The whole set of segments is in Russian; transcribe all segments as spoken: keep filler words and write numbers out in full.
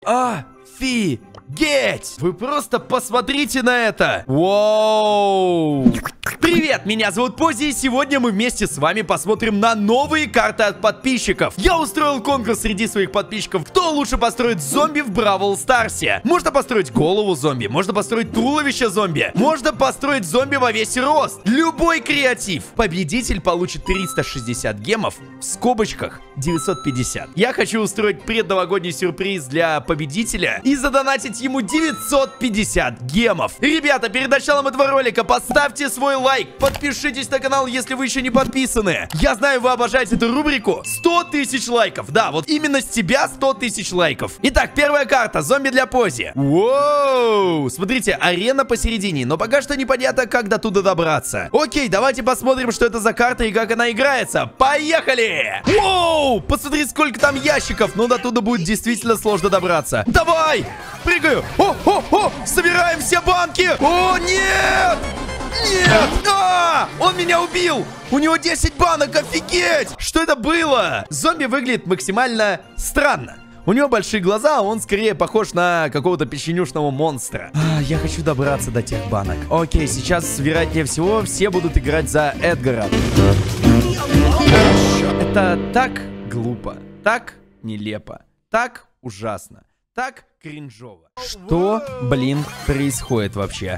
Офигеть! Вы просто посмотрите на это! Воу! Привет, меня зовут Пози, и сегодня мы вместе с вами посмотрим на новые карты от подписчиков. Я устроил конкурс среди своих подписчиков, кто лучше построит зомби в Бравл Старсе. Можно построить голову зомби, можно построить туловище зомби, можно построить зомби во весь рост. Любой креатив. Победитель получит триста шестьдесят гемов, в скобочках девятьсот пятьдесят. Я хочу устроить предновогодний сюрприз для победителя и задонатить ему девятьсот пятьдесят гемов. Ребята, перед началом этого ролика поставьте свой лайк, подпишитесь на канал, если вы еще не подписаны. Я знаю, вы обожаете эту рубрику. сто тысяч лайков. Да, вот именно с тебя сто тысяч лайков. Итак, первая карта. Зомби для Пози. Воу! Смотрите, арена посередине, но пока что непонятно, как до туда добраться. Окей, давайте посмотрим, что это за карта и как она играется. Поехали! Воу! Посмотри, сколько там ящиков. Но до туда будет действительно сложно добраться. Давай! Прыгаю! О, о, о! Собираем все банки! О, нет! Нет! А! Он меня убил! У него десять банок, офигеть! Что это было? Зомби выглядит максимально странно. У него большие глаза, а он скорее похож на какого-то печенюшного монстра. А, я хочу добраться до тех банок. Окей, сейчас, вероятнее всего, все будут играть за Эдгара. Это так глупо, так нелепо, так ужасно, так кринжово. Что, блин, происходит вообще?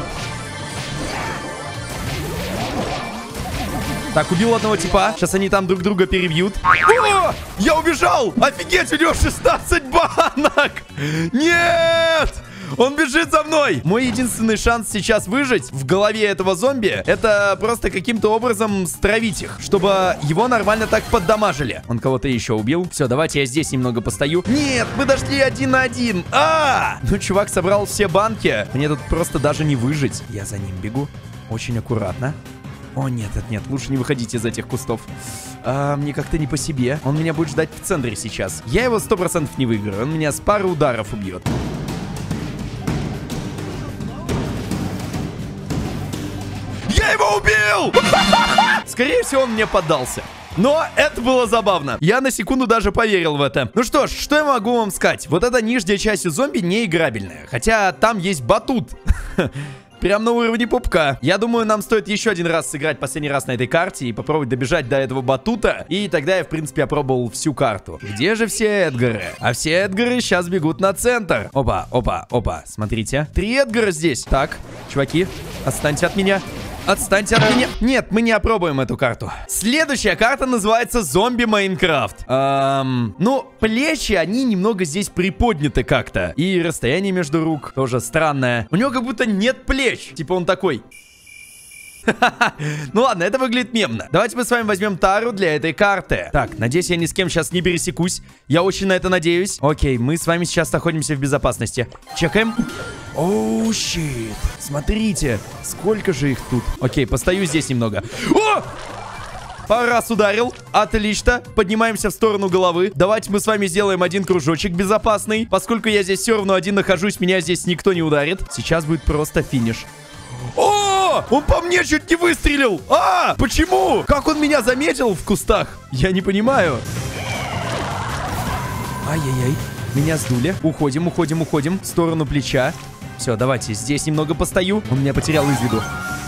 Так, убил одного типа. Сейчас они там друг друга перебьют. О! Я убежал! Офигеть, у него шестнадцать банок! Нет! Он бежит за мной! Мой единственный шанс сейчас выжить в голове этого зомби — это просто каким-то образом стравить их, чтобы его нормально так поддамажили. Он кого-то еще убил. Все, давайте я здесь немного постою. Нет, мы дошли один на один. А! Ну, чувак собрал все банки. Мне тут просто даже не выжить. Я за ним бегу. Очень аккуратно. О, нет, нет, нет, лучше не выходите из этих кустов. а, Мне как-то не по себе. Он меня будет ждать в центре сейчас. Я его сто процентов не выиграю. Он меня с пары ударов убьет. Я его убил! Скорее всего, он мне поддался. Но это было забавно. Я на секунду даже поверил в это. Ну что ж, что я могу вам сказать? Вот эта нижняя часть зомби не играбельная. Хотя там есть батут. Прям на уровне пупка. Я думаю, нам стоит еще один раз сыграть последний раз на этой карте и попробовать добежать до этого батута. И тогда я, в принципе, опробовал всю карту. Где же все Эдгары? А все Эдгары сейчас бегут на центр. Опа, опа, опа. Смотрите. Три Эдгара здесь. Так, чуваки, отстаньте от меня. Отстаньте от меня. Нет, мы не опробуем эту карту. Следующая карта называется Зомби Майнкрафт. Эм, ну, плечи, они немного здесь приподняты как-то. И расстояние между рук тоже странное. У него как будто нет плеч. Типа он такой... Ну ладно, это выглядит мемно. Давайте мы с вами возьмем тару для этой карты. Так, надеюсь, я ни с кем сейчас не пересекусь. Я очень на это надеюсь. Окей, мы с вами сейчас находимся в безопасности. Чекаем. Оу, щит. Смотрите, сколько же их тут. Окей, постою здесь немного. О! Пару раз ударил. Отлично. Поднимаемся в сторону головы. Давайте мы с вами сделаем один кружочек безопасный. Поскольку я здесь все равно один нахожусь, меня здесь никто не ударит. Сейчас будет просто финиш. О! Он по мне чуть не выстрелил! А! Почему? Как он меня заметил в кустах? Я не понимаю. Ай-яй-яй. Меня сдули. Уходим, уходим, уходим. В сторону плеча. Все, давайте здесь немного постою. Он меня потерял из виду.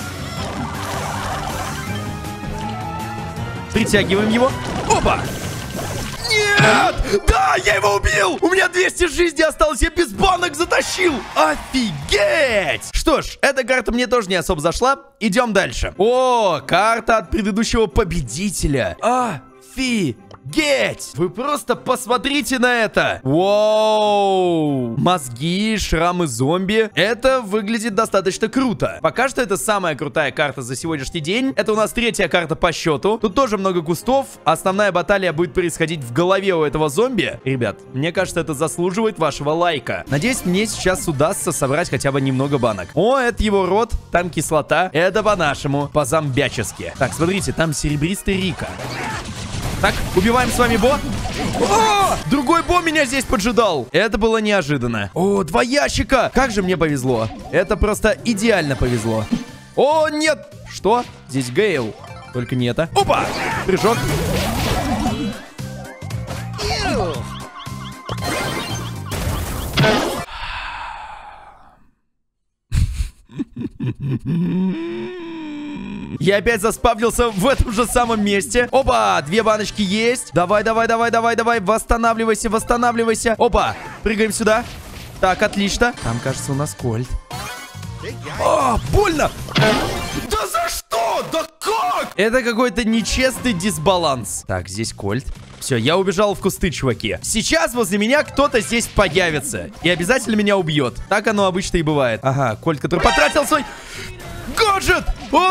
Притягиваем его. Опа! Нет! Да, я его убил! У меня двести жизни осталось, я без банок затащил! Офигеть! Что ж, эта карта мне тоже не особо зашла. Идем дальше. О, карта от предыдущего победителя. Офигеть! Вы просто посмотрите на это. Воу! Мозги, шрамы зомби. Это выглядит достаточно круто. Пока что это самая крутая карта за сегодняшний день. Это у нас третья карта по счету. Тут тоже много кустов. Основная баталия будет происходить в голове у этого зомби. Ребят, мне кажется, это заслуживает вашего лайка. Надеюсь, мне сейчас удастся собрать хотя бы немного банок. О, это его рот. Там кислота. Это по-нашему. По-зомбячески. Так, смотрите, там серебристый Рика. Так, убиваем с вами Бо. О! Другой Бо меня здесь поджидал. Это было неожиданно. О, два ящика. Как же мне повезло. Это просто идеально повезло. О, нет. Что? Здесь Гейл. Только не это. Опа! Прыжок. Я опять заспавнился в этом же самом месте. Опа, две баночки есть. Давай, давай, давай, давай, давай. Восстанавливайся, восстанавливайся. Опа, прыгаем сюда. Так, отлично. Там, кажется, у нас кольт. А, больно! Да за что? Да как? Это какой-то нечестный дисбаланс. Так, здесь кольт. Все, я убежал в кусты, чуваки. Сейчас возле меня кто-то здесь появится. И обязательно меня убьет. Так оно обычно и бывает. Ага, кольт, который потратил свой... гаджет!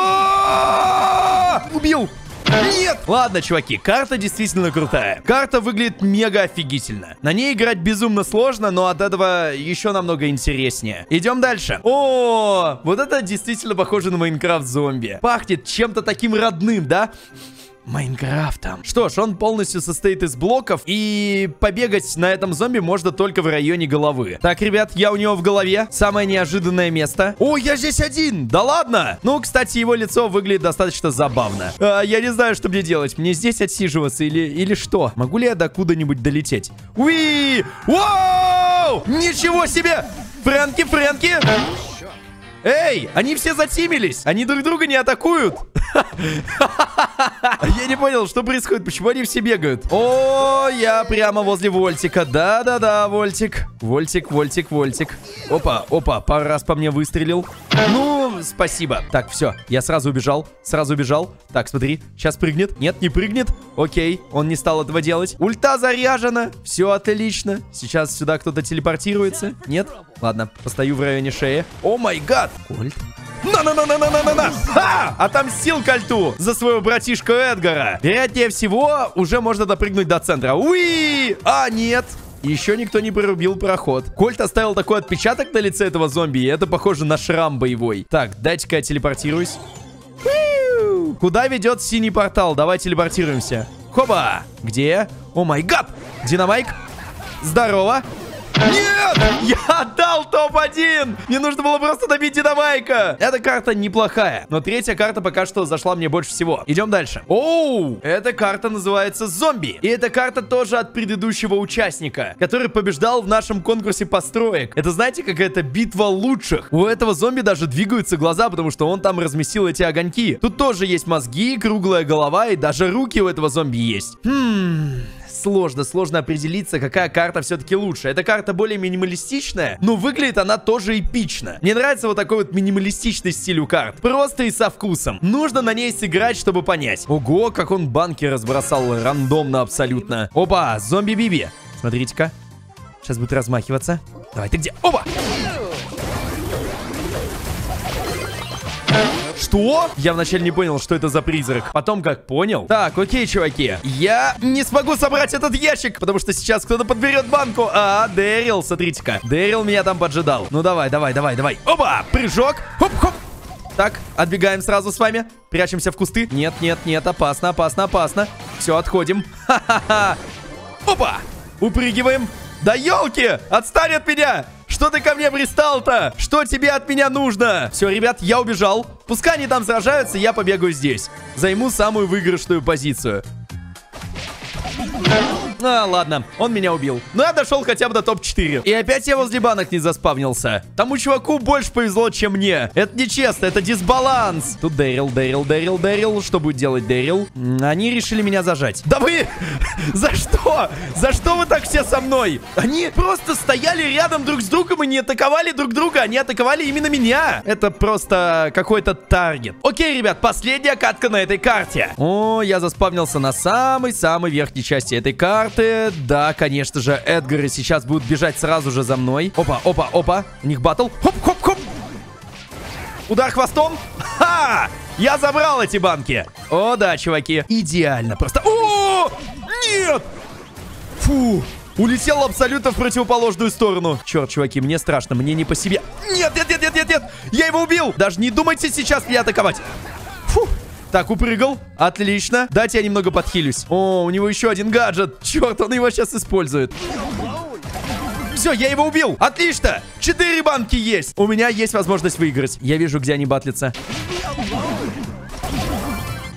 Убил! Нет! Ладно, чуваки, карта действительно крутая. Карта выглядит мега офигительно. На ней играть безумно сложно, но от этого еще намного интереснее. Идем дальше. О, вот это действительно похоже на Майнкрафт зомби. Пахнет чем-то таким родным, да? Майнкрафтом. Что ж, он полностью состоит из блоков, и побегать на этом зомби можно только в районе головы. Так, ребят, я у него в голове. Самое неожиданное место. О, я здесь один! Да ладно! Ну, кстати, его лицо выглядит достаточно забавно. А, я не знаю, что мне делать. Мне здесь отсиживаться или, или что? Могу ли я до куда-нибудь долететь? Уи! Вау! Ничего себе! Фрэнки, Фрэнки! Эй, они все затимились. Они друг друга не атакуют. Я не понял, что происходит. Почему они все бегают? О, я прямо возле Вольтика. Да-да-да, Вольтик. Вольтик, Вольтик, Вольтик. Опа, опа, пару раз по мне выстрелил. Ну, спасибо. Так, все, я сразу убежал. Сразу убежал. Так, смотри, сейчас прыгнет. Нет, не прыгнет. Окей, он не стал этого делать. Ульта заряжена. Все отлично. Сейчас сюда кто-то телепортируется. Нет? Ладно, постою в районе шеи. О май гад! Кольт. На-на-на-на-на-на-на-на! Ха! Отомстил кольту за своего братишку Эдгара. Вероятнее всего, уже можно допрыгнуть до центра. Уи! А, нет. Еще никто не прорубил проход. Кольт оставил такой отпечаток на лице этого зомби, и это похоже на шрам боевой. Так, дайте-ка я телепортируюсь. Уиу! Куда ведет синий портал? Давай телепортируемся. Хоба! Где? О май гад! Динамайк! Здорово! Нет! Я отдал топ один! Мне нужно было просто добить Динамайка! Эта карта неплохая, но третья карта пока что зашла мне больше всего. Идем дальше. Оу! Эта карта называется «Зомби». И эта карта тоже от предыдущего участника, который побеждал в нашем конкурсе построек. Это, знаете, какая-то битва лучших. У этого зомби даже двигаются глаза, потому что он там разместил эти огоньки. Тут тоже есть мозги, круглая голова и даже руки у этого зомби есть. Хм... Сложно, сложно определиться, какая карта все-таки лучше. Эта карта более минималистичная, но выглядит она тоже эпично. Мне нравится вот такой вот минималистичный стиль у карт. Просто и со вкусом. Нужно на ней сыграть, чтобы понять. Ого, как он банки разбросал рандомно абсолютно. Опа, зомби Биби. Смотрите-ка. Сейчас будет размахиваться. Давай, ты где? Опа! Что? Я вначале не понял, что это за призрак. Потом как понял. Так, окей, чуваки. Я не смогу собрать этот ящик, потому что сейчас кто-то подберет банку. А, Дэрил, смотрите-ка. Дэрил меня там поджидал. Ну давай, давай, давай, давай. Опа, прыжок. Хоп-хоп. Так, отбегаем сразу с вами. Прячемся в кусты. Нет, нет, нет, опасно, опасно, опасно. Все, отходим. Ха-ха-ха. Опа, упрыгиваем. Да елки, отстань от меня. Что ты ко мне пристал-то? Что тебе от меня нужно? Все, ребят, я убежал. Пускай они там сражаются, я побегаю здесь. Займу самую выигрышную позицию. А, ладно, он меня убил. Но я дошел хотя бы до топ четыре. И опять я возле банок не заспавнился. Тому чуваку больше повезло, чем мне. Это нечестно, это дисбаланс. Тут Дэрил, Дэрил, Дэрил, Дэрил. Что будет делать Дэрил? Они решили меня зажать. Да вы! За что? За что вы так все со мной? Они просто стояли рядом друг с другом и не атаковали друг друга. Они атаковали именно меня. Это просто какой-то таргет. Окей, ребят, последняя катка на этой карте. О, я заспавнился на самой-самой верхней части этой карты. Да, конечно же, Эдгары сейчас будут бежать сразу же за мной. Опа, опа, опа. У них батл. Хоп-хоп-хоп. Удар хвостом. Ха! Я забрал эти банки. О, да, чуваки. Идеально просто. О! Нет! Фу. Улетел абсолютно в противоположную сторону. Черт, чуваки, мне страшно. Мне не по себе. Нет, нет, нет, нет, нет, нет. Я его убил. Даже не думайте сейчас меня атаковать. Фу. Так, упрыгал. Отлично. Дайте я немного подхилюсь. О, у него еще один гаджет. Черт, он его сейчас использует. Все, я его убил. Отлично. Четыре банки есть. У меня есть возможность выиграть. Я вижу, где они батлятся.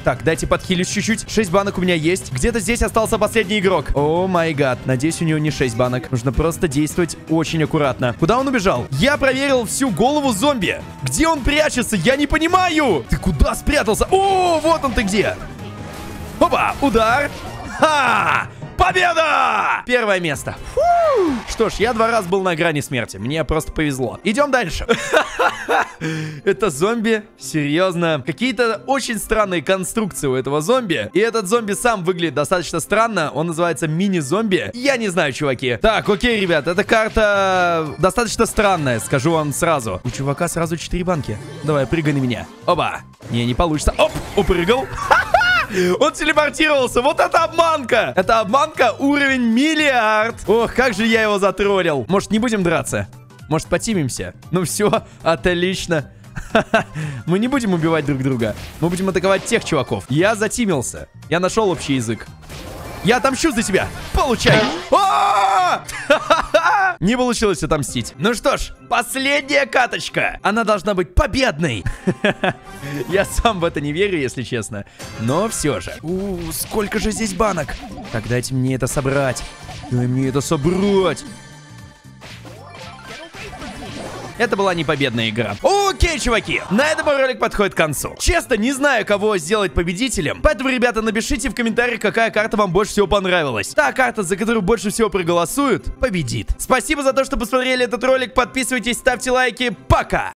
Так, дайте подхилюсь чуть-чуть. шесть банок у меня есть. Где-то здесь остался последний игрок. О май гад. Надеюсь, у него не шесть банок. Нужно просто действовать очень аккуратно. Куда он убежал? Я проверил всю голову зомби. Где он прячется? Я не понимаю. Ты куда спрятался? О, вот он ты где. Опа, удар. Ха! Победа! Первое место. Фу! Что ж, я два раза был на грани смерти. Мне просто повезло. Идем дальше. Это зомби? Серьезно? Какие-то очень странные конструкции у этого зомби. И этот зомби сам выглядит достаточно странно. Он называется мини-зомби. Я не знаю, чуваки. Так, окей, ребят, эта карта достаточно странная, скажу вам сразу. У чувака сразу четыре банки. Давай, прыгай на меня. Оба. Не, не получится. Оп, упрыгал. Он телепортировался. Вот это обманка. Это обманка уровень миллиард. Ох, как же я его затроллил. Может, не будем драться? Может, потимимся? Ну все, отлично. Мы не будем убивать друг друга. Мы будем атаковать тех чуваков. Я затимился. Я нашел общий язык. Я отомщу за тебя. Получай. Не получилось отомстить. Ну что ж, последняя каточка. Она должна быть победной. Я сам в это не верю, если честно. Но все же. У, сколько же здесь банок. Так, дайте мне это собрать. Дай мне это собрать. Это была не победная игра. Окей, чуваки, на этом ролик подходит к концу. Честно, не знаю, кого сделать победителем. Поэтому, ребята, напишите в комментариях, какая карта вам больше всего понравилась. Та карта, за которую больше всего проголосуют, победит. Спасибо за то, что посмотрели этот ролик. Подписывайтесь, ставьте лайки. Пока!